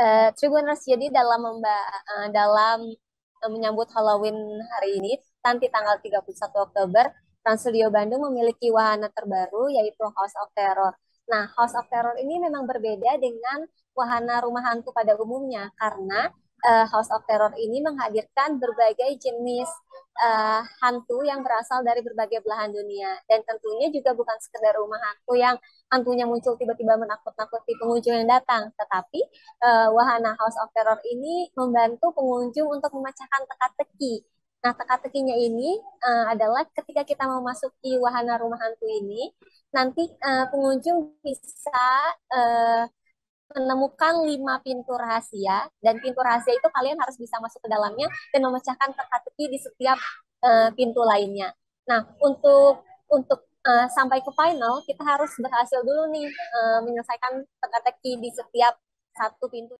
Tribuners, jadi dalam menyambut Halloween hari ini, nanti tanggal 31 Oktober, Trans Studio Bandung memiliki wahana terbaru yaitu House of Terror. Nah, House of Terror ini memang berbeda dengan wahana rumah hantu pada umumnya karena House of Terror ini menghadirkan berbagai jenis hantu yang berasal dari berbagai belahan dunia, dan tentunya juga bukan sekedar rumah hantu yang hantunya muncul tiba-tiba menakut-nakuti pengunjung yang datang, tetapi wahana House of Terror ini membantu pengunjung untuk memecahkan teka-teki. Nah, teka-tekinya ini adalah ketika kita memasuki wahana rumah hantu ini, nanti pengunjung bisa uh, menemukan 5 pintu rahasia, dan pintu rahasia itu kalian harus bisa masuk ke dalamnya dan memecahkan teka-teki di setiap pintu lainnya. Nah, untuk sampai ke final kita harus berhasil dulu nih menyelesaikan teka-teki di setiap satu pintu.